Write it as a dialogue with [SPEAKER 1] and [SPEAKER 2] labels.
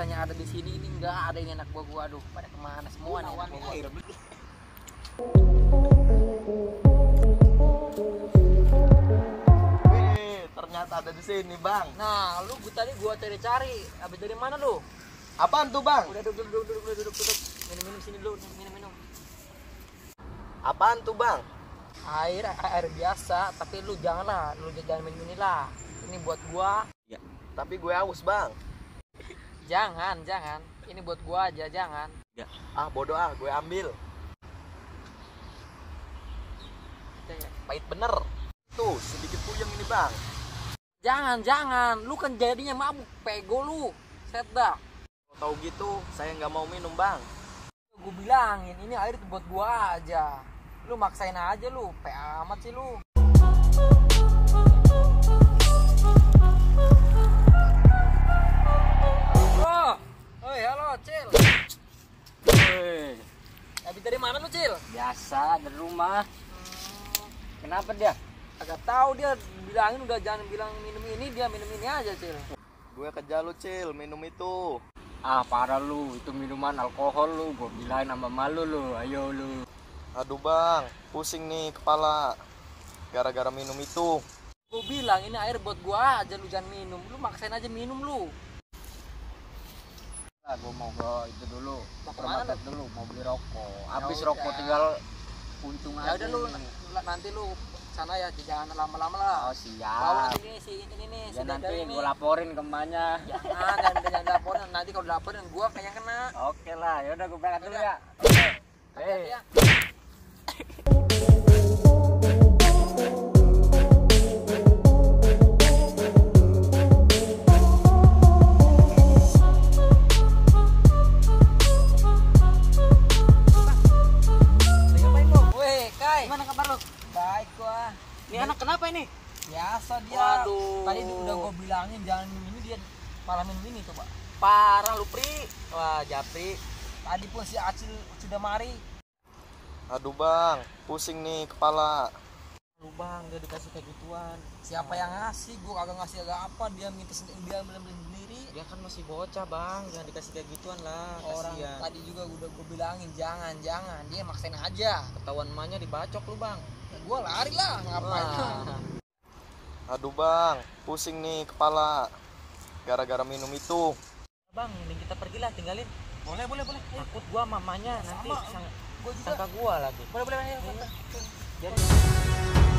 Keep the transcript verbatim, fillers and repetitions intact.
[SPEAKER 1] sisanya ada di sini ini nggak ada yang anak buah gua. Aduh, pada kemana semua nih anak buah gua.
[SPEAKER 2] Wih, ternyata ada di sini, Bang.
[SPEAKER 1] Nah, lu gua tadi gua cari-cari. Habis dari mana lu?
[SPEAKER 2] Apaan tuh, Bang?
[SPEAKER 1] Udah duduk duduk duduk duduk duduk duduk. Minum-minum sini dulu, minum-minum.
[SPEAKER 2] Apaan tuh, Bang?
[SPEAKER 1] Air air biasa, tapi lu janganlah, lu jangan minum inilah. Ini buat gua.
[SPEAKER 2] Ya, tapi gue haus, Bang.
[SPEAKER 1] Jangan, jangan. Ini buat gua aja, jangan.
[SPEAKER 2] Ya, ah bodoh ah, gue ambil. Pahit bener. Tuh, sedikit puyeng ini, Bang.
[SPEAKER 1] Jangan, jangan. Lu kan jadinya mabuk, pego lu. Set dah.
[SPEAKER 2] Kalau tahu gitu, saya nggak mau minum, Bang.
[SPEAKER 1] Gue bilangin, ini air buat gua aja. Lu maksain aja lu, pe amat sih lu. Halo. Oi, halo, Cil.
[SPEAKER 3] Woi,
[SPEAKER 1] Habis dari mana lu, Cil?
[SPEAKER 3] biasa dari rumah.
[SPEAKER 1] Hmm,
[SPEAKER 3] Kenapa dia?
[SPEAKER 1] agak tahu dia bilangin udah jangan bilang minum ini, dia minum ini aja, Cil.
[SPEAKER 2] Gue kejar lu, Cil, minum itu.
[SPEAKER 3] Ah, parah lu, itu minuman alkohol lu. Gua bilangin sama malu lu, ayo lu.
[SPEAKER 2] Aduh, Bang, pusing nih kepala. Gara-gara minum itu.
[SPEAKER 1] Gue bilang ini air buat gua aja, lu jangan minum. Lu maksain aja minum lu.
[SPEAKER 3] Nah, gua mau ke itu dulu,
[SPEAKER 1] Mau
[SPEAKER 3] ke
[SPEAKER 1] kemana
[SPEAKER 3] market dulu, mau beli rokok. Habis
[SPEAKER 1] Ya
[SPEAKER 3] rokok
[SPEAKER 1] udah.
[SPEAKER 3] tinggal untung
[SPEAKER 1] Ya
[SPEAKER 3] aja.
[SPEAKER 1] udah lu
[SPEAKER 3] nih.
[SPEAKER 1] nanti lu sana ya, jangan lama-lama lah.
[SPEAKER 3] Oh, siap.
[SPEAKER 1] Bawa nanti ini si ini nih, si
[SPEAKER 3] Ya nanti
[SPEAKER 1] Dadar ini.
[SPEAKER 3] gua laporin ke emaknya.
[SPEAKER 1] Jangan, dan jangan laporin. Nanti kalau laporin gua kayak yang kena.
[SPEAKER 3] Oke lah, yaudah gua berangkat dulu
[SPEAKER 1] Yaudah.
[SPEAKER 3] ya.
[SPEAKER 1] Hati-hati
[SPEAKER 3] Eh.
[SPEAKER 1] ya. Lagi ngapain lu? Weh, Kai.
[SPEAKER 3] Gimana kabar lu?
[SPEAKER 1] Baik gua.
[SPEAKER 3] Ini anak kenapa ini?
[SPEAKER 1] Biasa dia.
[SPEAKER 3] Waduh.
[SPEAKER 1] Tadi udah gua bilangin jangan minum ini, dia malah minum ini tuh, Pak.
[SPEAKER 3] Parah lu, Pri. Wah, Japri.
[SPEAKER 1] Tadi pun si Acil sudah mari.
[SPEAKER 2] Aduh, Bang, pusing nih kepala.
[SPEAKER 1] Lu Bang, dia dikasih kayak gituan. Siapa yang ngasih? Gua kagak ngasih agak apa, dia minta sendiri, dia beli sendiri.
[SPEAKER 3] Dia kan masih bocah, Bang. Jangan dikasih kayak gituan lah.
[SPEAKER 1] Orang
[SPEAKER 3] Kasihan.
[SPEAKER 1] tadi juga udah gue bilangin jangan jangan, dia maksain aja.
[SPEAKER 3] Ketahuan emaknya dibacok lu, Bang.
[SPEAKER 1] Ya, gue lari lah, ngapain?
[SPEAKER 3] Wah.
[SPEAKER 2] Aduh, Bang, pusing nih kepala. Gara-gara minum itu.
[SPEAKER 3] Bang, mending kita pergi lah, tinggalin.
[SPEAKER 1] Boleh boleh boleh. Ayo.
[SPEAKER 3] Takut gua mamanya nanti
[SPEAKER 1] Sama.
[SPEAKER 3] sang-
[SPEAKER 1] Gue juga.
[SPEAKER 3] sangka gua lagi.
[SPEAKER 1] Boleh boleh ayo.
[SPEAKER 3] Jadi